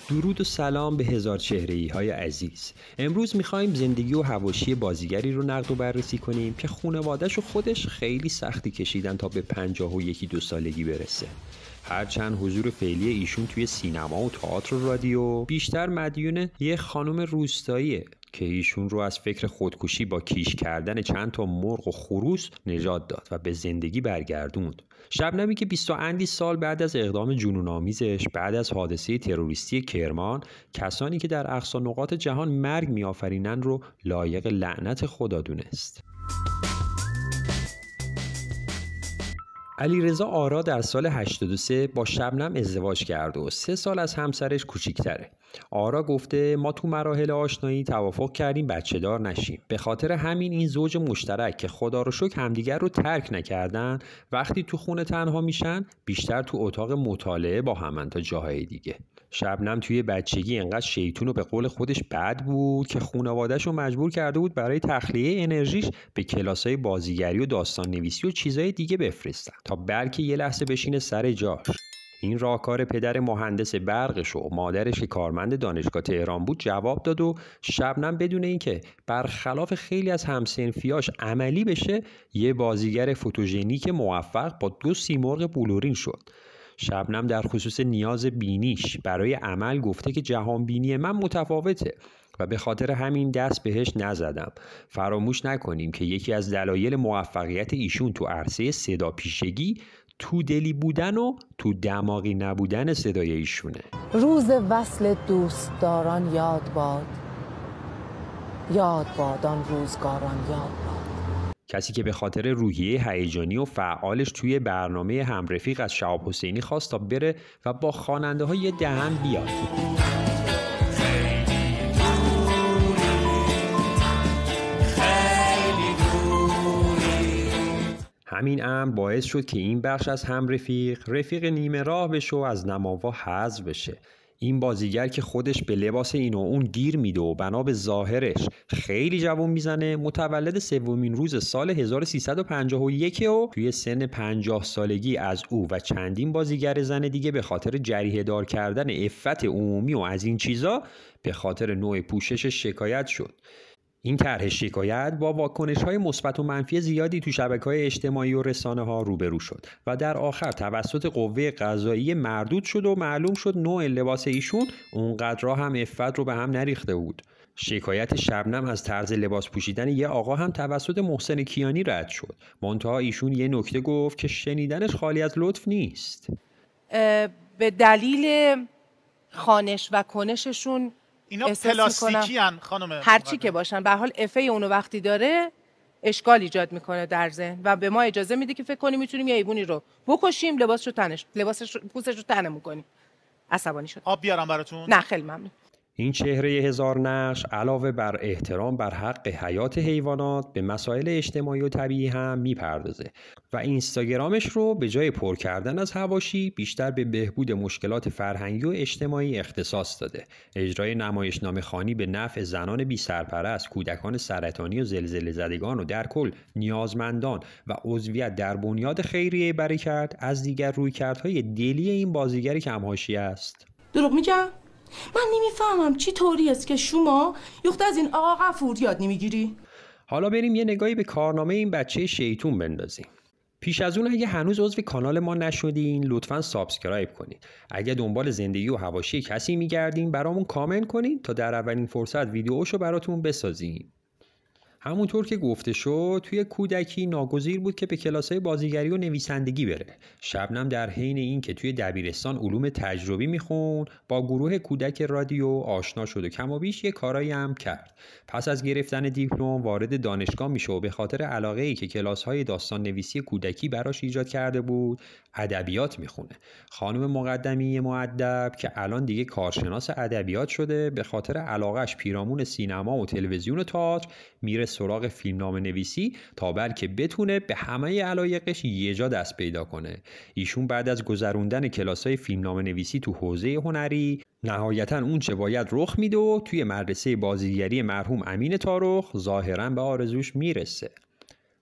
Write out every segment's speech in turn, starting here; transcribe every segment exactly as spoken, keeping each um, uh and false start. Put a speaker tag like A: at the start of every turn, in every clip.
A: درود و سلام به هزار چهره‌ای های عزیز. امروز میخوایم زندگی و حواشی بازیگری رو نقد و بررسی کنیم که خانواده‌ش و خودش خیلی سختی کشیدن تا به پنجاه و یکی دو سالگی برسه. هرچند حضور فعلی ایشون توی سینما و تئاتر و رادیو بیشتر مدیون یه خانم روستاییه که ایشون رو از فکر خودکشی با کیش کردن چند تا مرغ و خروس نجات داد و به زندگی برگردوند. شبنمی که بیست و اندی سال بعد از اقدام جنون‌آمیزش بعد از حادثه تروریستی کرمان کسانی که در اقصا نقاط جهان مرگ می‌آفرینند رو لایق لعنت خدا دونست. علیرضا آرا در سال هشتاد و سه با شبنم ازدواج کرد و سه سال از همسرش کوچیک‌تره. آرا گفته ما تو مراحل آشنایی توافق کردیم بچه دار نشیم. به خاطر همین این زوج مشترک که خدا رو شکر همدیگر رو ترک نکردن وقتی تو خونه تنها میشن بیشتر تو اتاق مطالعه با همن تا جاهای دیگه. شبنم توی بچگی انقدر شیطون و به قول خودش بد بود که خانواده‌شو مجبور کرده بود برای تخلیه انرژیش به کلاسای بازیگری و داستان نویسی و چیزای دیگه بفرستن تا بلکه یه لحظه بشینه سر جاش. این راهکار پدر مهندس برقش و مادرش که کارمند دانشگاه تهران بود جواب داد و شبنم بدون اینکه برخلاف خیلی از همسنفیاش عملی بشه یه بازیگر فوتوژنیک موفق با دو سیمرغ بلورین شد. شبنم در خصوص نیاز بینیش برای عمل گفته که جهان بینی من متفاوته و به خاطر همین دست بهش نزدم. فراموش نکنیم که یکی از دلایل موفقیت ایشون تو عرصه صدا پیشگی تو دلی بودن و تو دماغی نبودن صدای ایشونه.
B: روز وصل دوستداران یاد باد، یاد باد آن روزگاران یاد باد.
A: کسی که به خاطر روحیه هیجانی و فعالش توی برنامه همرفیق از شهاب حسینی خواست تا بره و با خواننده ها یه دهن بیاد. همین امر باعث شد که این بخش از همرفیق رفیق نیمه راه بشه و از نماوا حذف بشه. این بازیگر که خودش به لباس این و اون گیر میده و بنا به ظاهرش خیلی جوان میزنه متولد سومین روز سال هزار و سیصد و پنجاه و یک و توی سن پنجاه سالگی از او و چندین بازیگر زن دیگه به خاطر جریحه دار کردن عفت عمومی و از این چیزا به خاطر نوع پوشش شکایت شد. این طرح شکایت با واکنش‌های مثبت و منفی زیادی تو شبکه‌های اجتماعی و رسانه‌ها روبرو شد و در آخر توسط قوه قضاییه مردود شد و معلوم شد نوع لباس ایشون اونقدر هم عفت رو به هم نریخته بود. شکایت شبنم از طرز لباس پوشیدن یه آقا هم توسط محسن کیانی رد شد. منتها ایشون یه نکته گفت که شنیدنش خالی از لطف نیست.
C: به دلیل خانش و کنششون
D: اینا پلاستیکی ان خانم،
C: هر چی که باشن به حال افه اونو وقتی داره اشکال ایجاد میکنه در ذهن و به ما اجازه میده که فکر کنیم میتونیم یه حیوانی رو بکشیم لباسشو تنش لباسش پوستش رو تنمون کنیم. عصبانی شد.
D: آب بیارم براتون؟
C: نه خیلی ممنون.
A: این چهره هزار نقش علاوه بر احترام بر حق حیات حیوانات به مسائل اجتماعی و طبیعی هم میپردازه و اینستاگرامش رو به جای پر کردن از حواشی بیشتر به بهبود مشکلات فرهنگی و اجتماعی اختصاص داده. اجرای نمایشنامه خوانی به نفع زنان بی سرپرست، کودکان سرطانی و زلزله زدگان و در کل نیازمندان و عضویت در بنیاد خیریه برکت از دیگر رویکردهای دلی این بازیگر کم حاشیه است.
E: دروغ میگم؟ من نمیفهمم چی طوری است که شما یخت از این آقا غفور یاد نمیگیری؟
A: حالا بریم یه نگاهی به کارنامه این بچه شیطون بندازیم. پیش از اون اگه هنوز عضو کانال ما نشدین لطفاً سابسکرایب کنید. اگه دنبال زندگی و حواشی کسی میگردین برامون کامنت کنید تا در اولین فرصت ویدیوشو براتون بسازیم. همونطور که گفته شد توی کودکی ناگزیر بود که به کلاس‌های بازیگری و نویسندگی بره. شبنم در حین این که توی دبیرستان علوم تجربی میخون با گروه کودک رادیو آشنا شد و کم و بیش یه کارایی هم کرد. پس از گرفتن دیپلم وارد دانشگاه میشه و به خاطر علاقه‌ای که کلاس‌های داستان نویسی کودکی براش ایجاد کرده بود ادبیات میخونه. خانم مقدمی مؤدب که الان دیگه کارشناس ادبیات شده به خاطر علاقهش پیرامون سینما و تلویزیون و تئاتر میره سراغ فیلمنامه نویسی تا بلکه بتونه به همه علایقش یه جا دست پیدا کنه. ایشون بعد از گذروندن کلاسای فیلمنامه نویسی تو حوزه هنری نهایتاً اون چه باید رخ میده و توی مدرسه بازیگری مرحوم امین طارخ ظاهراً به آرزوش میرسه.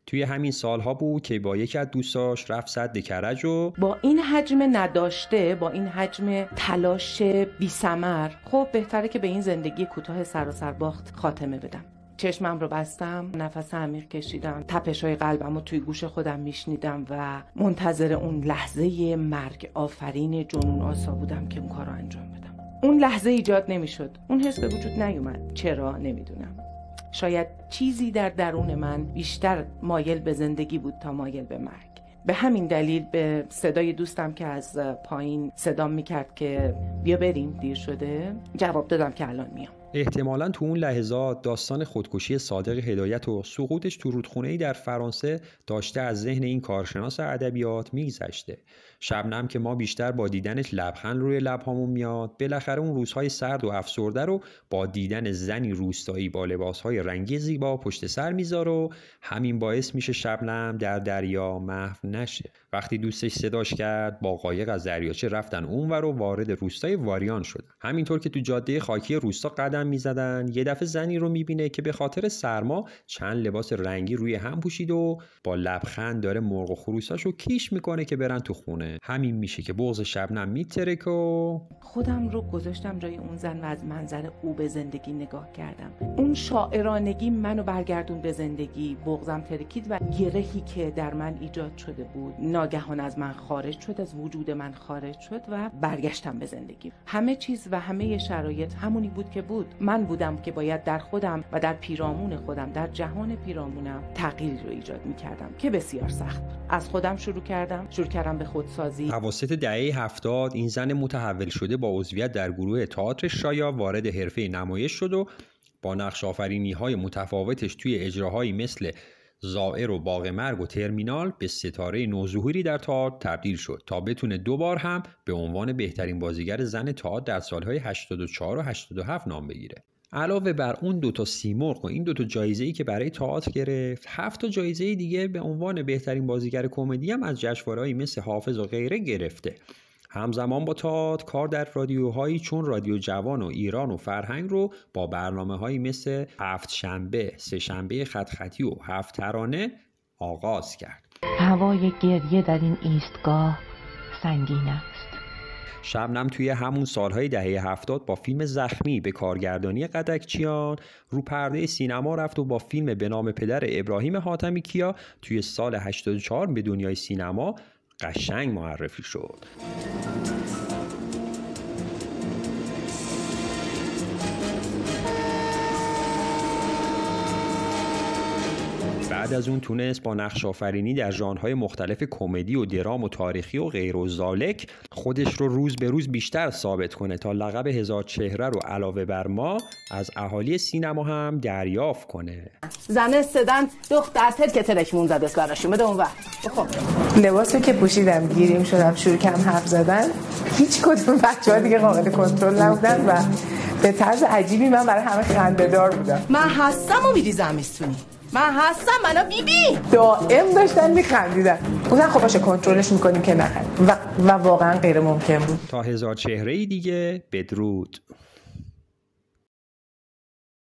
A: توی همین سالها بود که با یکی از دوستاش رفت سد کرج و
B: با این حجم نداشته، با این حجم تلاش بی ثمر، خب بهتره که به این زندگی کوتاه سراسر باخت خاتمه بدم. چشمم رو بستم، نفس عمیق کشیدم، تپش‌های قلبم رو توی گوش خودم میشنیدم و منتظر اون لحظه مرگ آفرین جنون آسا بودم که اون کار رو انجام بدم. اون لحظه ایجاد نمیشد، اون حس به وجود نیومد. چرا نمیدونم. شاید چیزی در درون من بیشتر مایل به زندگی بود تا مایل به مرگ. به همین دلیل به صدای دوستم که از پایین صدام میکرد که بیا بریم دیر شده، جواب دادم که الان میام.
A: احتمالاً تو اون لحظات داستان خودکشی صادق هدایت و سقوطش تو رودخونه‌ای در فرانسه داشته از ذهن این کارشناس ادبیات میگذشته. شبنم که ما بیشتر با دیدنش لبخند روی لب‌هامون میاد، بالاخره اون روزهای سرد و افسرده رو با دیدن زنی روستایی با لباسهای رنگی زیبا پشت سر میذاره و همین باعث میشه شبنم در دریا محو نشه. وقتی دوستش صداش کرد با قایق از دریاچه رفتن اونور و وارد روستای واریان شدن. همینطور که تو جاده خاکی روستا قدم میزدن یه دفعه زنی رو میبینه که به خاطر سرما چند لباس رنگی روی هم پوشید و با لبخند داره مرغ و خروساشو کیش میکنه که برن تو خونه. همین میشه که بغض شبنم میترکه و
B: خودم رو گذاشتم جای اون زن و از منظر او به زندگی نگاه کردم. اون شاعرانگی منو برگردون به زندگی. بغضم ترکید و گرهی که در من ایجاد شده بود ناگهان از من خارج شد، از وجود من خارج شد و برگشتم به زندگی. همه چیز و همه شرایط همونی بود که بود. من بودم که باید در خودم و در پیرامون خودم، در جهان پیرامونم تغییر رو ایجاد می‌کردم که بسیار سخت بود. از خودم شروع کردم، شروع کردم به خودسازی.
A: اواسط دهه هفتاد این زن متحول شده با عضویت در گروه تئاتر شایا وارد حرفه نمایش شد و با نقش آفرینی‌های متفاوتش توی اجراهایی مثل زائر و باغ مرگ و ترمینال به ستاره نوظهوری در تئاتر تبدیل شد تا بتونه دوبار هم به عنوان بهترین بازیگر زن تئاتر در سالهای هشتاد و چهار و هشتاد و هفت نام بگیره. علاوه بر اون دوتا سیمرغ و این دوتا جایزه‌ای که برای تئاتر گرفت، هفت تا جایزه دیگه به عنوان بهترین بازیگر کمدی هم از جشنواره‌ای مثل حافظ و غیره گرفته. همزمان با تئاتر کار در رادیوهایی چون رادیو جوان و ایران و فرهنگ رو با برنامه‌هایی مثل هفت شنبه، سه شنبه خط خطی و هفت ترانه آغاز کرد.
F: هوای گریه در این ایستگاه سنگین است.
A: شبنم توی همون سالهای دهه هفتاد با فیلم زخمی به کارگردانی قدکچیان رو پرده سینما رفت و با فیلم به نام پدر ابراهیم حاتمی کیا توی سال هشتاد و چهار به دنیای سینما قشنگ معرفی شد. بعد از اون تونست با نقش آفرینی در ژانرهای مختلف کمدی و درام و تاریخی و غیر و ذالک خودش رو روز به روز بیشتر ثابت کنه تا لقب هزار چهره رو علاوه بر ما از اهالی سینما هم دریافت کنه.
G: زنه سدن دختر که ترکمون زده اسکارشون بده اون وقت. خب
H: لباسو که پوشیدم گیریم شدم شروع کردم حرف زدن، هیچ کدوم بچه‌ها دیگه قابل کنترل نبودن و به طرز عجیبی من برای همه خنده‌دار بودم.
G: من هستم و میریزم میستونی. من هستم، منو بیبی
H: دائم داشتن میخندیدن. بودن خب باشه کنترلش میکنیم که نخند و, و واقعا غیر ممکن بود.
A: تا هزار چهره دیگه بدرود.